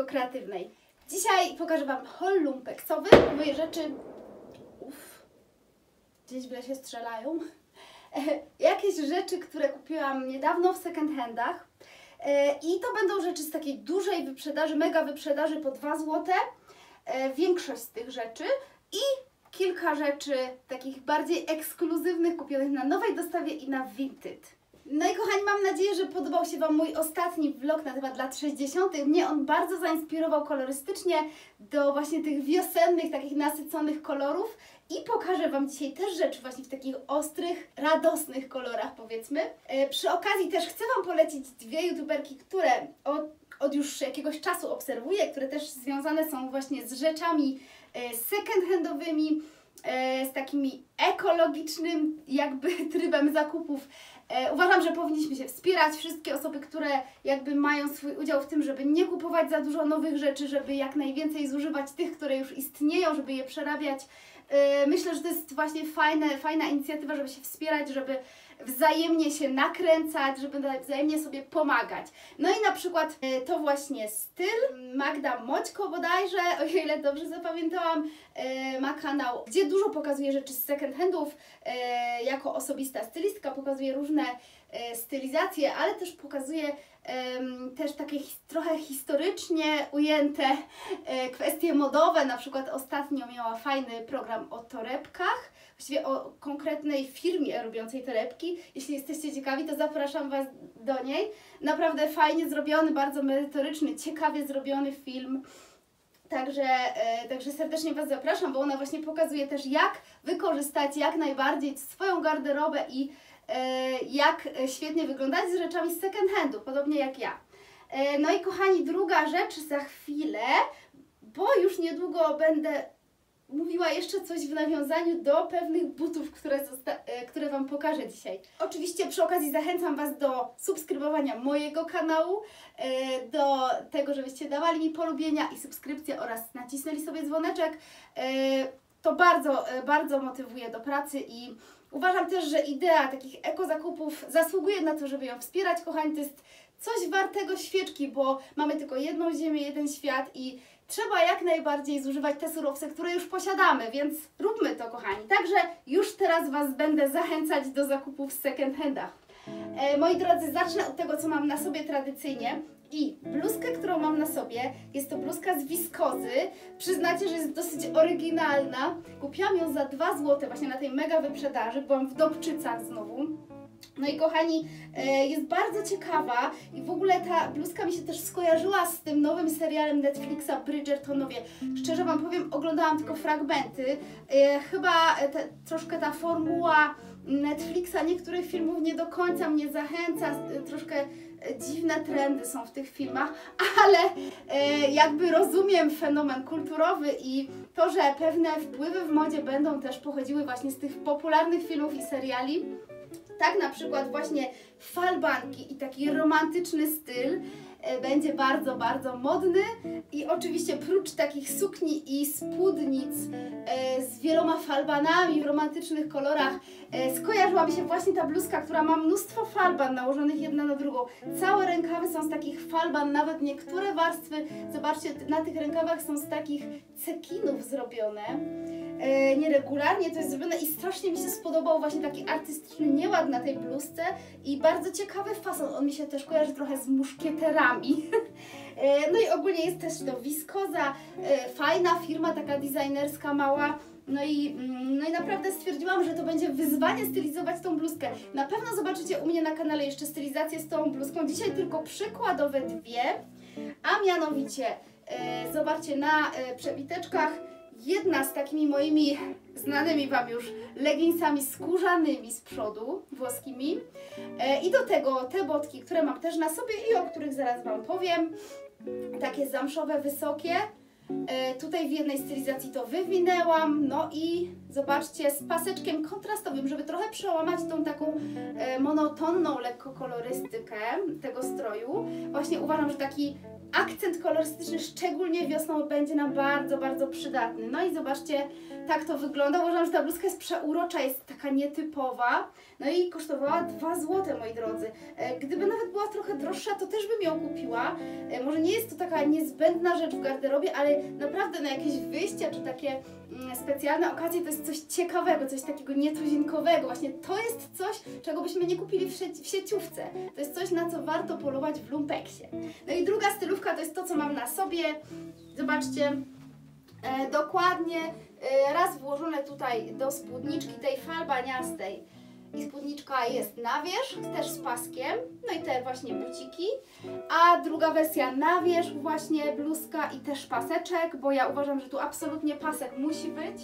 Kreatywnej. Dzisiaj pokażę Wam haul lumpeksowy, moje rzeczy... Gdzieś w lesie strzelają. Jakieś rzeczy, które kupiłam niedawno w second handach. I to będą rzeczy z takiej dużej wyprzedaży, mega wyprzedaży po 2 zł. Większość z tych rzeczy i kilka rzeczy takich bardziej ekskluzywnych, kupionych na nowej dostawie i na Vinted. No i kochani, mam nadzieję, że podobał się Wam mój ostatni vlog na temat lat 60. Mnie on bardzo zainspirował kolorystycznie do właśnie tych wiosennych, takich nasyconych kolorów. I pokażę Wam dzisiaj też rzeczy właśnie w takich ostrych, radosnych kolorach, powiedzmy. Przy okazji też chcę Wam polecić 2 youtuberki, które od już jakiegoś czasu obserwuję, które też związane są właśnie z rzeczami second-handowymi, z takimi ekologicznym jakby trybem zakupów. Uważam, że powinniśmy się wspierać, wszystkie osoby, które jakby mają swój udział w tym, żeby nie kupować za dużo nowych rzeczy, żeby jak najwięcej zużywać tych, które już istnieją, żeby je przerabiać. Myślę, że to jest właśnie fajna inicjatywa, żeby się wspierać, żeby wzajemnie się nakręcać, żeby wzajemnie sobie pomagać. No i na przykład to właśnie styl. Magda Moćko bodajże, o ile dobrze zapamiętałam, ma kanał, gdzie dużo pokazuje rzeczy z second handów. Jako osobista stylistka pokazuje różne stylizacje, ale też pokazuje też takie trochę historycznie ujęte kwestie modowe. Na przykład ostatnio miała fajny program o torebkach, właściwie o konkretnej firmie robiącej torebki. Jeśli jesteście ciekawi, to zapraszam Was do niej. Naprawdę fajnie zrobiony, bardzo merytoryczny, ciekawie zrobiony film. Także serdecznie Was zapraszam, bo ona właśnie pokazuje też, jak wykorzystać jak najbardziej swoją garderobę i jak świetnie wyglądać z rzeczami z second handu, podobnie jak ja. No i kochani, druga rzecz za chwilę, bo już niedługo będę mówiła jeszcze coś w nawiązaniu do pewnych butów, które Wam pokażę dzisiaj. Oczywiście przy okazji zachęcam Was do subskrybowania mojego kanału, do tego, żebyście dawali mi polubienia i subskrypcję oraz nacisnęli sobie dzwoneczek. To bardzo motywuje do pracy i uważam też, że idea takich ekozakupów zasługuje na to, żeby ją wspierać. Kochani, to jest coś wartego świeczki, bo mamy tylko jedną ziemię, jeden świat i trzeba jak najbardziej zużywać te surowce, które już posiadamy, więc róbmy to, kochani. Także już teraz Was będę zachęcać do zakupów w second handach. Moi drodzy, zacznę od tego, co mam na sobie tradycyjnie. I bluzkę, którą mam na sobie, jest to bluzka z wiskozy. Przyznacie, że jest dosyć oryginalna. Kupiłam ją za 2 zł właśnie na tej mega wyprzedaży. Byłam w Dobczycach znowu. No i kochani, jest bardzo ciekawa i w ogóle ta bluzka mi się też skojarzyła z tym nowym serialem Netflixa Bridgertonowie. Szczerze Wam powiem, oglądałam tylko fragmenty. Chyba troszkę ta formuła Netflixa niektórych filmów nie do końca mnie zachęca, troszkę dziwne trendy są w tych filmach, ale jakby rozumiem fenomen kulturowy i to, że pewne wpływy w modzie będą też pochodziły właśnie z tych popularnych filmów i seriali. Tak na przykład właśnie falbanki i taki romantyczny styl będzie bardzo modny i oczywiście prócz takich sukni i spódnic z wieloma falbanami w romantycznych kolorach skojarzyła mi się właśnie ta bluzka, która ma mnóstwo falban nałożonych jedna na drugą. Całe rękawy są z takich falban, nawet niektóre warstwy, zobaczcie, na tych rękawach są z takich cekinów zrobione. Nieregularnie to jest zrobione i strasznie mi się spodobał właśnie taki artystyczny nieład na tej bluzce i bardzo ciekawy fason. On mi się też kojarzy trochę z muszkieterami. No i ogólnie jest też to wiskoza, fajna firma, taka designerska, mała. No i naprawdę stwierdziłam, że to będzie wyzwanie stylizować tą bluzkę. Na pewno zobaczycie u mnie na kanale jeszcze stylizację z tą bluzką. Dzisiaj tylko przykładowe 2, a mianowicie zobaczcie na przebiteczkach. Jedna z takimi moimi znanymi Wam już leginsami skórzanymi z przodu, włoskimi. I do tego te botki, które mam też na sobie i o których zaraz Wam powiem. Takie zamszowe, wysokie. Tutaj w jednej stylizacji to wywinęłam, no i zobaczcie, z paseczkiem kontrastowym, żeby trochę przełamać tą taką monotonną lekko kolorystykę tego stroju. Właśnie uważam, że taki akcent kolorystyczny, szczególnie wiosną, będzie nam bardzo, bardzo przydatny. No i zobaczcie, tak to wygląda. Uważam, że ta bluzka jest przeurocza, jest taka nietypowa. No i kosztowała 2 zł, moi drodzy. Gdyby nawet była trochę droższa, to też bym ją kupiła. Może nie jest to taka niezbędna rzecz w garderobie, ale naprawdę na jakieś wyjścia czy takie specjalne okazje to jest coś ciekawego, coś takiego nietuzinkowego. Właśnie to jest coś, czego byśmy nie kupili w sieciówce. To jest coś, na co warto polować w lumpeksie. No i druga stylówka to jest to, co mam na sobie. Zobaczcie, dokładnie raz włożone tutaj do spódniczki tej falbaniastej. I spódniczka jest na wierzch, też z paskiem, no i te właśnie buciki, a druga wersja na wierzch właśnie bluzka i też paseczek, bo ja uważam, że tu absolutnie pasek musi być.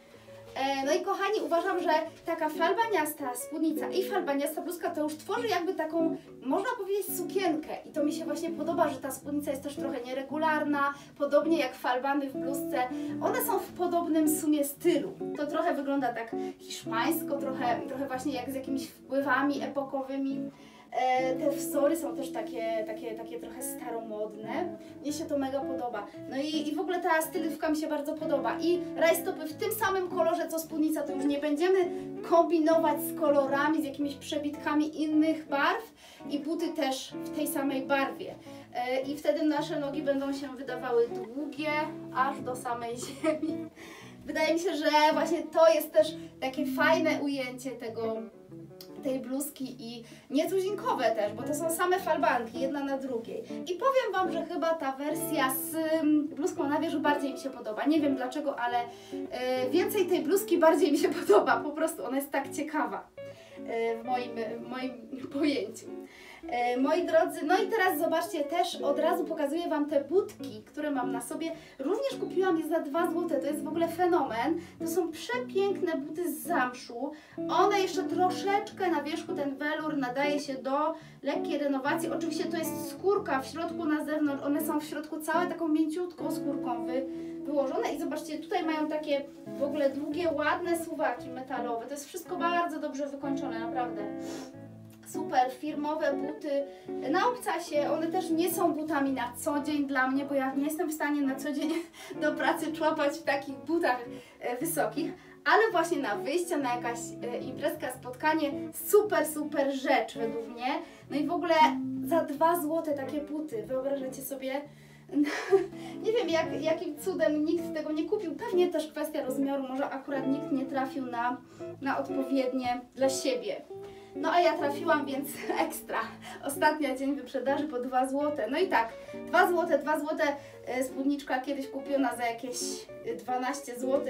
No i kochani, uważam, że taka falbaniasta spódnica i falbaniasta bluzka to już tworzy jakby taką, można powiedzieć, sukienkę. I to mi się właśnie podoba, że ta spódnica jest też trochę nieregularna, podobnie jak falbany w bluzce. One są w podobnym sumie stylu. To trochę wygląda tak hiszpańsko, trochę właśnie jak z jakimiś wpływami epokowymi. Te wzory są też takie trochę staromodne. Mnie się to mega podoba. No i w ogóle ta stylówka mi się bardzo podoba. I rajstopy w tym samym kolorze co spódnica, to już nie będziemy kombinować z kolorami, z jakimiś przebitkami innych barw. I buty też w tej samej barwie. I wtedy nasze nogi będą się wydawały długie, aż do samej ziemi. Wydaje mi się, że właśnie to jest też takie fajne ujęcie tej bluzki i nietuzinkowe też, bo to są same falbanki, jedna na drugiej. I powiem Wam, że chyba ta wersja z bluzką na wierzchu bardziej mi się podoba. Nie wiem dlaczego, ale więcej tej bluzki bardziej mi się podoba. Po prostu ona jest tak ciekawa w moim pojęciu. Moi drodzy, no i teraz zobaczcie, też od razu pokazuję Wam te butki, które mam na sobie. Również kupiłam je za 2 zł, to jest w ogóle fenomen. To są przepiękne buty z zamszu. One jeszcze troszeczkę na wierzchu, ten welur nadaje się do lekkiej renowacji. Oczywiście to jest skórka w środku, na zewnątrz. One są w środku całe taką mięciutką skórką wyłożone. I zobaczcie, tutaj mają takie w ogóle długie, ładne suwaki metalowe. To jest wszystko bardzo dobrze wykończone, naprawdę. Super, firmowe buty na obcasie, one też nie są butami na co dzień dla mnie, bo ja nie jestem w stanie na co dzień do pracy człapać w takich butach wysokich, ale właśnie na wyjście, na jakaś imprezka, spotkanie, super rzecz według mnie. No i w ogóle za 2 zł takie buty, wyobrażacie sobie? Nie wiem jakim cudem nikt tego nie kupił, pewnie też kwestia rozmiaru, może akurat nikt nie trafił na odpowiednie dla siebie. No a ja trafiłam, więc ekstra. Ostatni dzień wyprzedaży po 2 zł. No i tak, 2 zł, spódniczka kiedyś kupiona za jakieś 12 zł,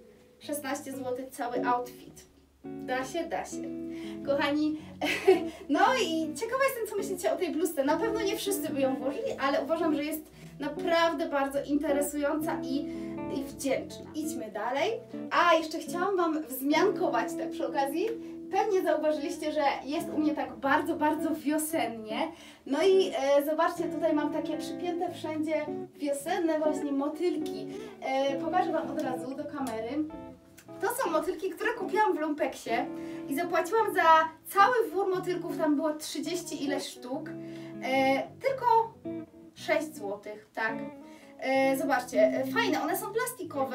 16 zł cały outfit. Da się. Kochani, no i ciekawa jestem, co myślicie o tej bluzce. Na pewno nie wszyscy by ją włożyli, ale uważam, że jest naprawdę bardzo interesująca i wdzięczna. Idźmy dalej. A, jeszcze chciałam Wam wzmiankować tak przy okazji. Pewnie zauważyliście, że jest u mnie tak bardzo wiosennie. No i zobaczcie, tutaj mam takie przypięte wszędzie wiosenne właśnie motylki. Pokażę Wam od razu do kamery. To są motylki, które kupiłam w lumpeksie i zapłaciłam za cały wór motylków, tam było 30 ileś sztuk, tylko 6 zł, tak. Zobaczcie, fajne, one są plastikowe,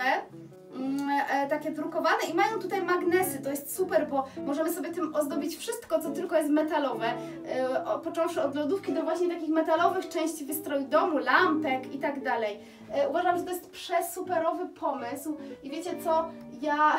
takie drukowane i mają tutaj magnesy, to jest super, bo możemy sobie tym ozdobić wszystko, co tylko jest metalowe, począwszy od lodówki do właśnie takich metalowych części wystroju domu, lampek i tak dalej. Uważam, że to jest przesuperowy pomysł i wiecie co, ja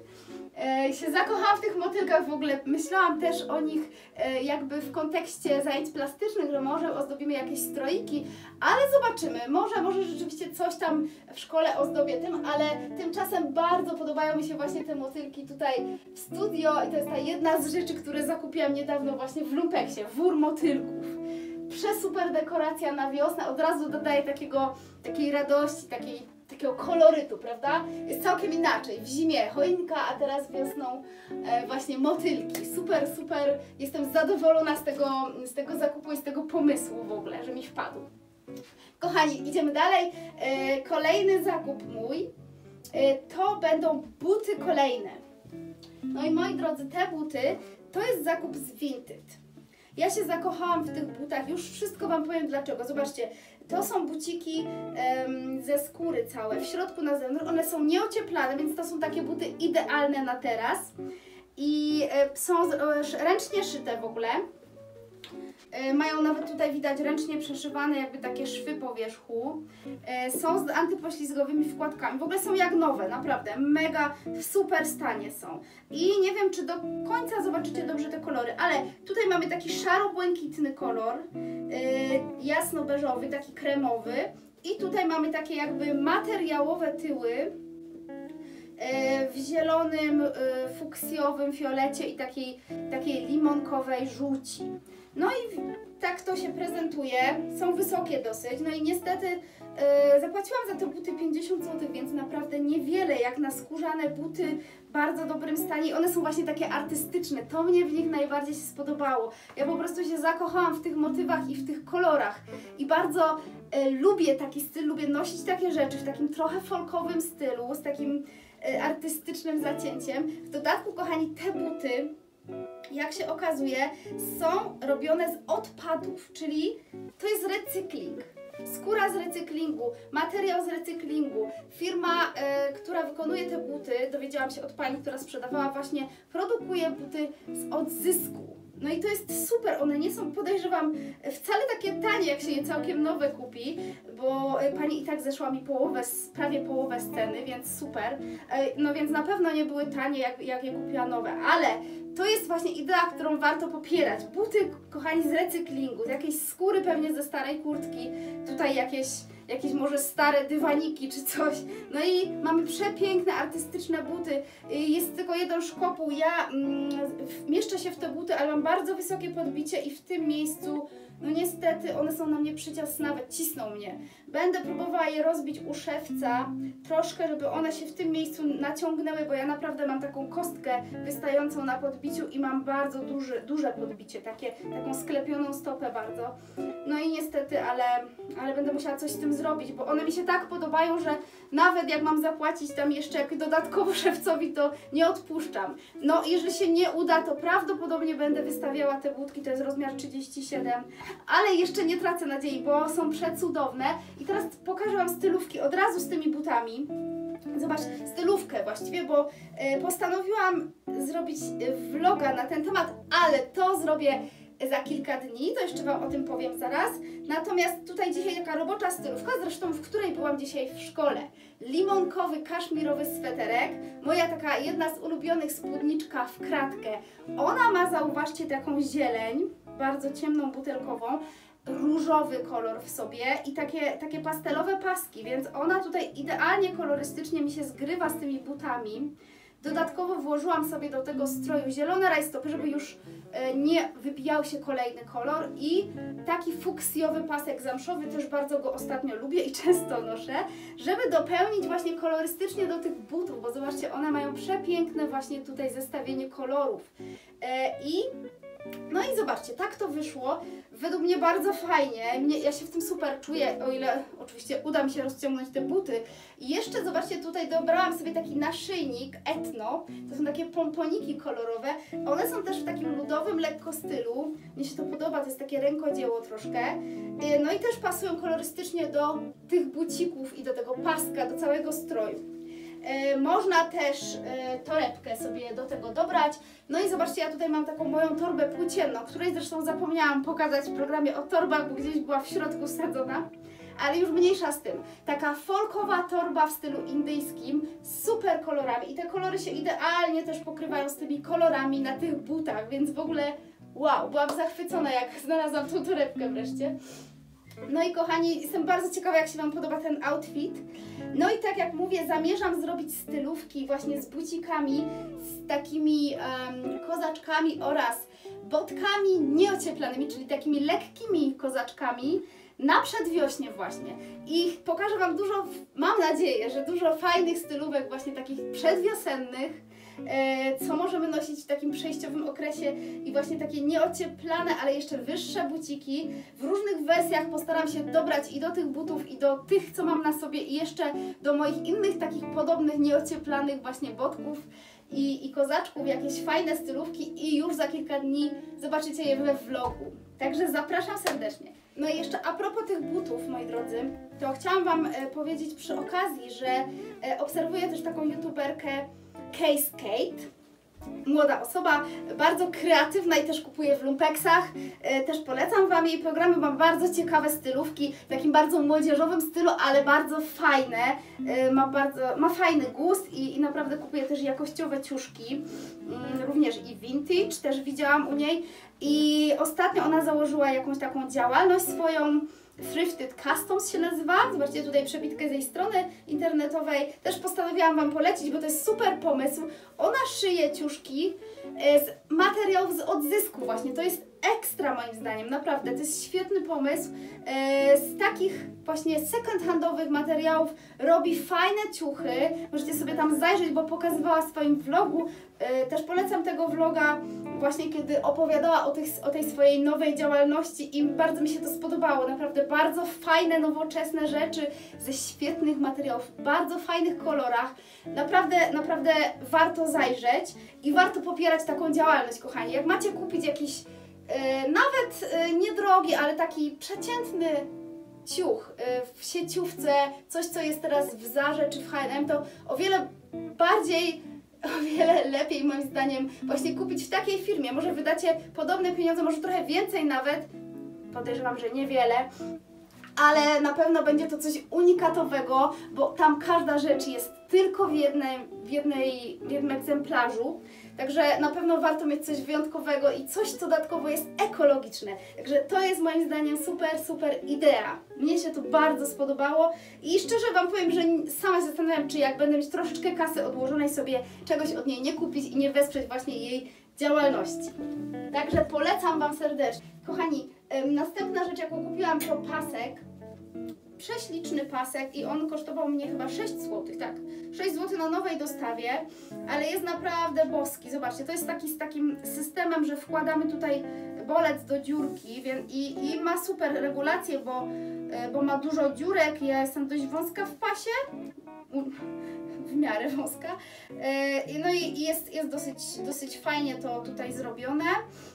się zakochałam w tych motylkach w ogóle, myślałam też o nich jakby w kontekście zajęć plastycznych, że może ozdobimy jakieś stroiki, ale zobaczymy, może rzeczywiście coś tam w szkole ozdobię tym, ale tymczasem bardzo podobają mi się właśnie te motylki tutaj w studio i to jest ta jedna z rzeczy, które zakupiłam niedawno właśnie w lumpeksie, wór motylków. Przesuper dekoracja na wiosnę, od razu dodaje takiej radości, takiego kolorytu, prawda? Jest całkiem inaczej. W zimie choinka, a teraz wiosną właśnie motylki. Super. Jestem zadowolona z tego zakupu i z tego pomysłu w ogóle, że mi wpadł. Kochani, idziemy dalej. Kolejny zakup mój to będą buty kolejne. No i moi drodzy, te buty to jest zakup z Vinted. Ja się zakochałam w tych butach, już wszystko Wam powiem dlaczego. Zobaczcie, to są buciki ze skóry całe, w środku na zewnątrz. One są nieocieplane, więc to są takie buty idealne na teraz. I są ręcznie szyte w ogóle. Mają nawet tutaj widać ręcznie przeszywane jakby takie szwy po wierzchu. Są z antypoślizgowymi wkładkami. W ogóle są jak nowe, naprawdę. Mega w super stanie są. I nie wiem, czy do końca zobaczycie dobrze te kolory, ale tutaj mamy taki szaro-błękitny kolor, jasno-beżowy, taki kremowy. I tutaj mamy takie jakby materiałowe tyły w zielonym, fuksjowym fiolecie i takiej limonkowej żółci. No i tak to się prezentuje, są wysokie dosyć, no i niestety zapłaciłam za te buty 50 zł, więc naprawdę niewiele jak na skórzane buty w bardzo dobrym stanie. One są właśnie takie artystyczne, to mnie w nich najbardziej się spodobało. Ja po prostu się zakochałam w tych motywach i w tych kolorach i bardzo lubię taki styl, lubię nosić takie rzeczy w takim trochę folkowym stylu, z takim artystycznym zacięciem. W dodatku, kochani, te buty, jak się okazuje, są robione z odpadów, czyli to jest recykling. Skóra z recyklingu, materiał z recyklingu. Firma, która wykonuje te buty, dowiedziałam się od pani, która sprzedawała, właśnie produkuje buty z odzysku. No i to jest super, one nie są, podejrzewam, wcale takie tanie, jak się je całkiem nowe kupi, bo pani i tak zeszła mi prawie połowę z ceny, więc super. No więc na pewno nie były tanie, jak je kupiła nowe, ale to jest właśnie idea, którą warto popierać. Buty, kochani, z recyklingu, z jakiejś skóry pewnie ze starej kurtki, tutaj jakieś może stare dywaniki czy coś. No i mamy przepiękne, artystyczne buty. Jest tylko jeden szkopuł. Ja mieszczę się w te buty, ale mam bardzo wysokie podbicie i w tym miejscu, no niestety, one są na mnie przyciasnawe, cisną mnie. Będę próbowała je rozbić u szewca troszkę, żeby one się w tym miejscu naciągnęły, bo ja naprawdę mam taką kostkę wystającą na podbiciu i mam bardzo duże podbicie, taką sklepioną stopę bardzo. No i niestety, ale będę musiała coś z tym zrobić, bo one mi się tak podobają, że nawet jak mam zapłacić tam jeszcze dodatkowo szewcowi, to nie odpuszczam. No jeżeli się nie uda, to prawdopodobnie będę wystawiała te butki, to jest rozmiar 37, ale jeszcze nie tracę nadziei, bo są przecudowne. I teraz pokażę Wam stylówki od razu z tymi butami. Zobacz, stylówkę właściwie, bo postanowiłam zrobić vloga na ten temat, ale to zrobię za kilka dni, to jeszcze Wam o tym powiem zaraz. Natomiast tutaj dzisiaj taka robocza stylówka, zresztą w której byłam dzisiaj w szkole. Limonkowy, kaszmirowy sweterek, moja taka jedna z ulubionych spódniczka w kratkę. Ona ma, zauważcie, taką zieleń, bardzo ciemną, butelkową, różowy kolor w sobie i takie pastelowe paski, więc ona tutaj idealnie kolorystycznie mi się zgrywa z tymi butami. Dodatkowo włożyłam sobie do tego stroju zielone rajstopy, żeby już nie wybijał się kolejny kolor i taki fuksjowy pasek zamszowy, też bardzo go ostatnio lubię i często noszę, żeby dopełnić właśnie kolorystycznie do tych butów, bo zobaczcie, one mają przepiękne właśnie tutaj zestawienie kolorów. No i zobaczcie, tak to wyszło. Według mnie bardzo fajnie. Ja się w tym super czuję, o ile oczywiście uda mi się rozciągnąć te buty. I jeszcze zobaczcie, tutaj dobrałam sobie taki naszyjnik etno. To są takie pomponiki kolorowe. One są też w takim ludowym lekko stylu. Mnie się to podoba, to jest takie rękodzieło troszkę. No i też pasują kolorystycznie do tych bucików i do tego paska, do całego stroju. Można też torebkę sobie do tego dobrać. No i zobaczcie, ja tutaj mam taką moją torbę płócienną, której zresztą zapomniałam pokazać w programie o torbach, bo gdzieś była w środku wsadzona. Ale już mniejsza z tym. Taka folkowa torba w stylu indyjskim, z super kolorami. I te kolory się idealnie też pokrywają z tymi kolorami na tych butach, więc w ogóle wow, byłam zachwycona, jak znalazłam tą torebkę wreszcie. No i kochani, jestem bardzo ciekawa, jak się Wam podoba ten outfit. No i tak jak mówię, zamierzam zrobić stylówki właśnie z bucikami, z takimi kozaczkami oraz botkami nieocieplanymi, czyli takimi lekkimi kozaczkami na przedwiośnie właśnie. I pokażę Wam dużo, mam nadzieję, że dużo fajnych stylówek właśnie takich przedwiosennych. co możemy nosić w takim przejściowym okresie i właśnie takie nieocieplane, ale jeszcze wyższe buciki. W różnych wersjach postaram się dobrać i do tych butów, i do tych, co mam na sobie, i jeszcze do moich innych takich podobnych, nieocieplanych właśnie botków i kozaczków, jakieś fajne stylówki i już za kilka dni zobaczycie je we vlogu. Także zapraszam serdecznie. No i jeszcze a propos tych butów, moi drodzy, to chciałam Wam powiedzieć przy okazji, że obserwuję też taką youtuberkę Case Kate. Młoda osoba, bardzo kreatywna i też kupuje w lumpeksach. Też polecam Wam jej programy, ma bardzo ciekawe stylówki, w takim bardzo młodzieżowym stylu, ale bardzo fajne. Ma fajny gust i naprawdę kupuje też jakościowe ciuszki, również i vintage, też widziałam u niej. I ostatnio ona założyła jakąś taką działalność swoją, Thrifted Customs się nazywa. Zobaczcie tutaj przebitkę z jej strony internetowej. Też postanowiłam Wam polecić, bo to jest super pomysł. Ona szyje ciuszki z materiałów z odzysku właśnie. To jest ekstra moim zdaniem, naprawdę. To jest świetny pomysł. Z takich właśnie second-handowych materiałów robi fajne ciuchy. Możecie sobie tam zajrzeć, bo pokazywała w swoim vlogu. Też polecam tego vloga właśnie, kiedy opowiadała o tej swojej nowej działalności i bardzo mi się to spodobało. Naprawdę bardzo fajne, nowoczesne rzeczy ze świetnych materiałów, w bardzo fajnych kolorach. Naprawdę warto zajrzeć i warto popierać taką działalność, kochani. Jak macie kupić jakiś nawet niedrogi, ale taki przeciętny ciuch w sieciówce, coś co jest teraz w Zarze czy w H&M, to o wiele lepiej moim zdaniem właśnie kupić w takiej firmie. Może wydacie podobne pieniądze, może trochę więcej nawet, podejrzewam, że niewiele, ale na pewno będzie to coś unikatowego, bo tam każda rzecz jest tylko w jednym egzemplarzu. Także na pewno warto mieć coś wyjątkowego i coś, co dodatkowo jest ekologiczne. Także to jest moim zdaniem super idea. Mnie się to bardzo spodobało i szczerze Wam powiem, że sama się zastanawiam, czy jak będę mieć troszeczkę kasy odłożonej, sobie czegoś od niej nie kupić i nie wesprzeć właśnie jej działalności. Także polecam Wam serdecznie. Kochani, następna rzecz, jaką kupiłam, to pasek. Prześliczny pasek i on kosztował mnie chyba 6 zł, tak. 6 zł na nowej dostawie, ale jest naprawdę boski. Zobaczcie, to jest z takim systemem, że wkładamy tutaj bolec do dziurki i ma super regulację, bo ma dużo dziurek. Ja jestem dość wąska w pasie, w miarę wąska. No i jest dosyć fajnie to tutaj zrobione.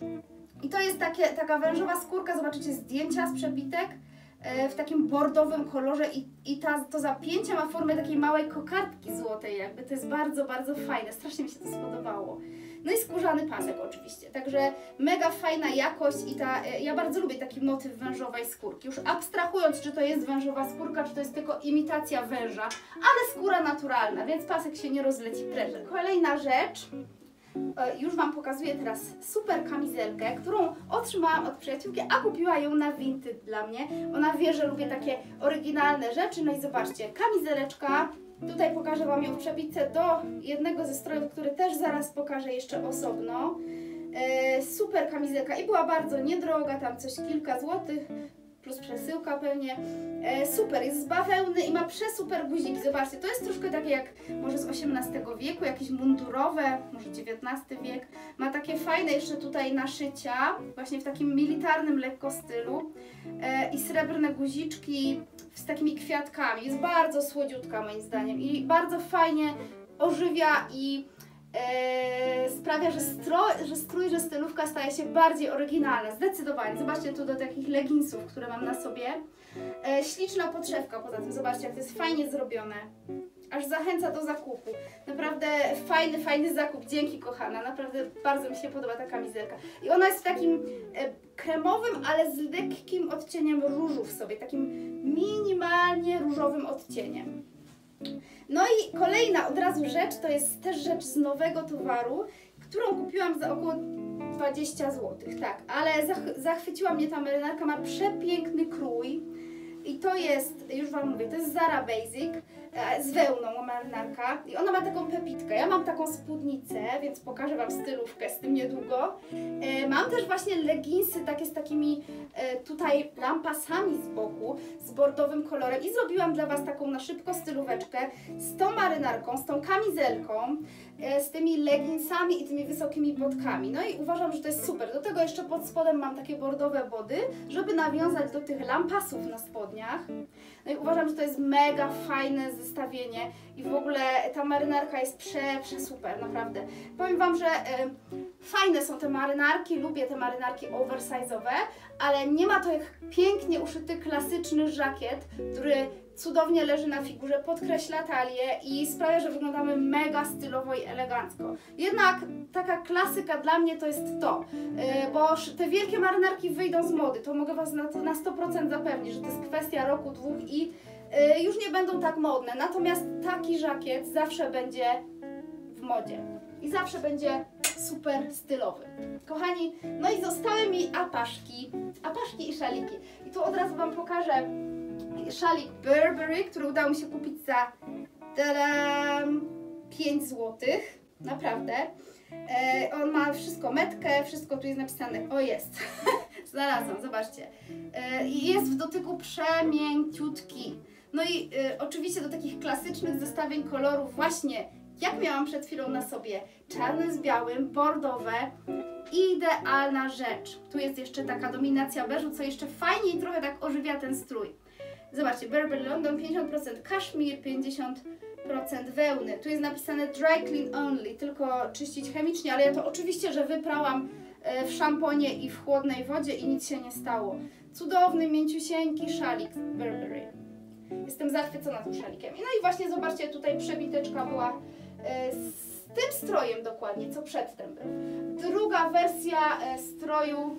I to jest taka wężowa skórka, zobaczycie zdjęcia z przebitek w takim bordowym kolorze i to zapięcie ma formę takiej małej kokardki złotej jakby. To jest bardzo fajne, strasznie mi się to spodobało. No i skórzany pasek oczywiście, także mega fajna jakość i ja bardzo lubię taki motyw wężowej skórki. Już abstrahując, czy to jest wężowa skórka, czy to jest tylko imitacja węża, ale skóra naturalna, więc pasek się nie rozleci prędzej. Kolejna rzecz. Już Wam pokazuję teraz super kamizelkę, którą otrzymałam od przyjaciółki, a kupiła ją na Vinted dla mnie. Ona wie, że lubię takie oryginalne rzeczy. No i zobaczcie, kamizeleczka. Tutaj pokażę Wam ją w przebitce do jednego ze strojów, który też zaraz pokażę jeszcze osobno. Super kamizelka i była bardzo niedroga, tam coś kilka złotych, plus przesyłka pewnie. Super, jest z bawełny i ma przesuper guziki. Zobaczcie, to jest troszkę takie jak może z XVIII wieku, jakieś mundurowe, może XIX wiek. Ma takie fajne jeszcze tutaj naszycia, właśnie w takim militarnym lekko stylu. I srebrne guziczki z takimi kwiatkami. Jest bardzo słodziutka moim zdaniem i bardzo fajnie ożywia i sprawia, że stylówka staje się bardziej oryginalna, zdecydowanie. Zobaczcie tu do takich leginsów, które mam na sobie. Śliczna podszewka poza tym, zobaczcie jak to jest fajnie zrobione. Aż zachęca do zakupu. Naprawdę fajny zakup, dzięki kochana, naprawdę bardzo mi się podoba ta kamizelka. I ona jest w takim kremowym, ale z lekkim odcieniem różu w sobie, takim minimalnie różowym odcieniem. No i kolejna od razu rzecz, to jest też rzecz z nowego towaru, którą kupiłam za około 20 zł, tak, ale zachwyciła mnie ta marynarka, ma przepiękny krój i to jest, już Wam mówię, to jest Zara Basic, z wełną marynarka i ona ma taką pepitkę. Ja mam taką spódnicę, więc pokażę Wam stylówkę z tym niedługo. Mam też właśnie leginsy takie z takimi tutaj lampasami z boku, z bordowym kolorem i zrobiłam dla Was taką na szybko stylóweczkę z tą marynarką, z tą kamizelką, z tymi leginsami i tymi wysokimi bodkami. No i uważam, że to jest super. Do tego jeszcze pod spodem mam takie bordowe body, żeby nawiązać do tych lampasów na spodniach. No i uważam, że to jest mega fajne zestawienie i w ogóle ta marynarka jest super, naprawdę. Powiem Wam, że fajne są te marynarki, lubię te marynarki oversize'owe, ale nie ma to jak pięknie uszyty klasyczny żakiet, który cudownie leży na figurze, podkreśla talię i sprawia, że wyglądamy mega stylowo i elegancko. Jednak taka klasyka dla mnie to jest to, bo te wielkie marynarki wyjdą z mody, to mogę Was na 100% zapewnić, że to jest kwestia roku, dwóch i już nie będą tak modne. Natomiast taki żakiet zawsze będzie w modzie i zawsze będzie super stylowy. Kochani, no i zostały mi apaszki i szaliki. I tu od razu Wam pokażę szalik Burberry, który udało mi się kupić za 5 zł. Naprawdę. On ma wszystko, metkę, wszystko tu jest napisane. O, jest. Znalazłam, zobaczcie. I jest w dotyku przemięciutki. No i oczywiście do takich klasycznych zestawień kolorów właśnie, jak miałam przed chwilą na sobie, czarny z białym, bordowe, idealna rzecz. Tu jest jeszcze taka dominacja beżu, co jeszcze fajniej trochę tak ożywia ten strój. Zobaczcie, Burberry London 50% kaszmir, 50% wełny. Tu jest napisane dry clean only, tylko czyścić chemicznie, ale ja to oczywiście, że wyprałam w szamponie i w chłodnej wodzie i nic się nie stało. Cudowny, mięciusieńki szalik Burberry. Jestem zachwycona tym szalikiem. No i właśnie zobaczcie, tutaj przebiteczka była z tym strojem dokładnie, co przedtem był. Druga wersja stroju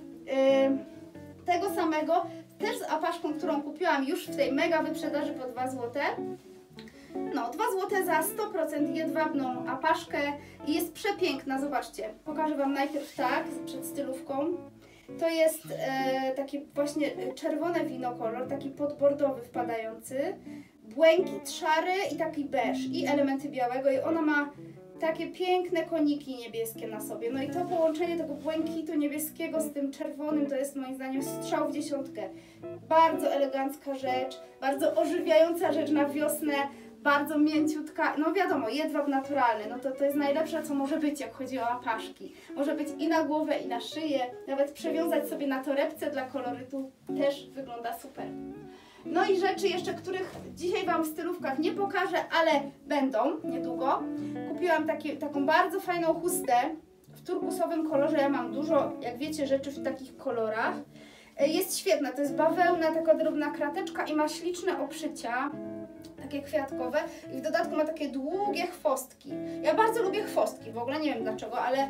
tego samego, też z apaszką, którą kupiłam już w tej mega wyprzedaży po 2 zł. No, 2 zł za 100% jedwabną apaszkę i jest przepiękna, zobaczcie. Pokażę Wam najpierw tak, przed stylówką. To jest taki właśnie czerwone winokolor, taki podbordowy wpadający, błękit szary i taki beż i elementy białego i ona ma takie piękne koniki niebieskie na sobie. No i to połączenie tego błękitu niebieskiego z tym czerwonym to jest moim zdaniem strzał w dziesiątkę. Bardzo elegancka rzecz, bardzo ożywiająca rzecz na wiosnę, bardzo mięciutka, no wiadomo, jedwab naturalny, no to jest najlepsze, co może być, jak chodzi o apaszki. Może być i na głowę, i na szyję, nawet przewiązać sobie na torebce dla kolorytu, też wygląda super. No i rzeczy jeszcze, których dzisiaj Wam w stylówkach nie pokażę, ale będą niedługo. Kupiłam taką bardzo fajną chustę w turkusowym kolorze, ja mam dużo, jak wiecie, rzeczy w takich kolorach. Jest świetna, to jest bawełna, taka drobna krateczka i ma śliczne obszycia. Takie kwiatkowe i w dodatku ma takie długie chwostki. Ja bardzo lubię chwostki, w ogóle nie wiem dlaczego, ale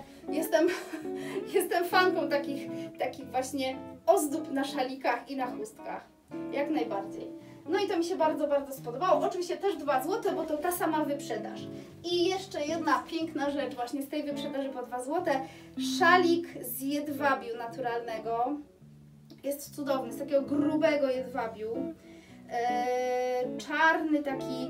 jestem fanką takich właśnie ozdób na szalikach i na chustkach. Jak najbardziej. No i to mi się bardzo, bardzo spodobało. Oczywiście też 2 zł, bo to ta sama wyprzedaż. I jeszcze jedna piękna rzecz właśnie z tej wyprzedaży po 2 zł. Szalik z jedwabiu naturalnego. Jest cudowny, z takiego grubego jedwabiu. Czarny, taki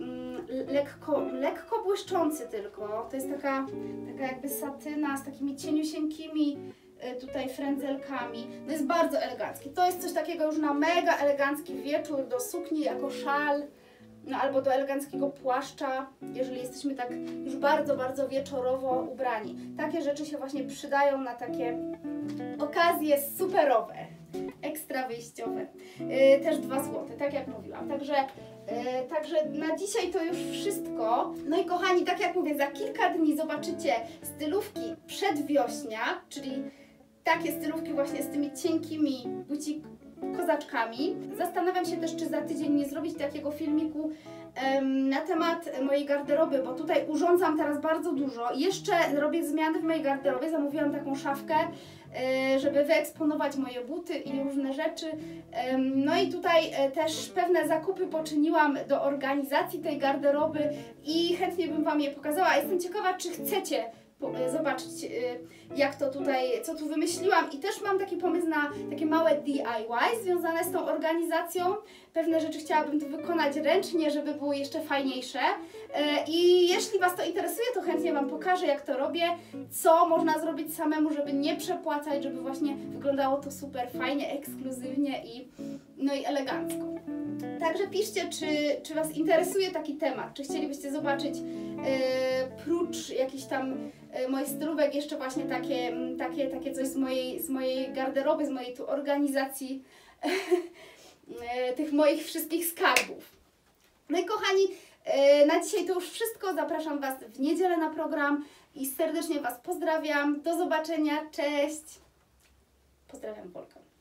lekko błyszczący tylko. To jest taka jakby satyna z takimi cieniusieńkimi tutaj frędzelkami. No jest bardzo elegancki. To jest coś takiego już na mega elegancki wieczór, do sukni jako szal, no albo do eleganckiego płaszcza, jeżeli jesteśmy tak już bardzo, bardzo wieczorowo ubrani. Takie rzeczy się właśnie przydają na takie okazje superowe, ekstra wyjściowe. Też 2 zł, tak jak mówiłam. Także na dzisiaj to już wszystko. No i kochani, tak jak mówię, za kilka dni zobaczycie stylówki przedwiośnia, czyli takie stylówki właśnie z tymi cienkimi kozaczkami. Zastanawiam się też, czy za tydzień nie zrobić takiego filmiku na temat mojej garderoby, bo tutaj urządzam teraz bardzo dużo. Jeszcze robię zmiany w mojej garderobie, zamówiłam taką szafkę, żeby wyeksponować moje buty i różne rzeczy. No i tutaj też pewne zakupy poczyniłam do organizacji tej garderoby i chętnie bym Wam je pokazała. Jestem ciekawa, czy chcecie zobaczyć, jak to tutaj, co tu wymyśliłam. I też mam taki pomysł na takie małe DIY związane z tą organizacją. Pewne rzeczy chciałabym tu wykonać ręcznie, żeby były jeszcze fajniejsze. I jeśli Was to interesuje, to chętnie Wam pokażę, jak to robię, co można zrobić samemu, żeby nie przepłacać, żeby właśnie wyglądało to super fajnie, ekskluzywnie no i elegancko. Także piszcie, czy Was interesuje taki temat, czy chcielibyście zobaczyć prócz jakichś tam moich stylówek jeszcze właśnie takie coś z mojej garderoby, z mojej tu organizacji tych moich wszystkich skarbów. No i kochani, na dzisiaj to już wszystko. Zapraszam Was w niedzielę na program i serdecznie Was pozdrawiam. Do zobaczenia, cześć! Pozdrawiam, Wolka.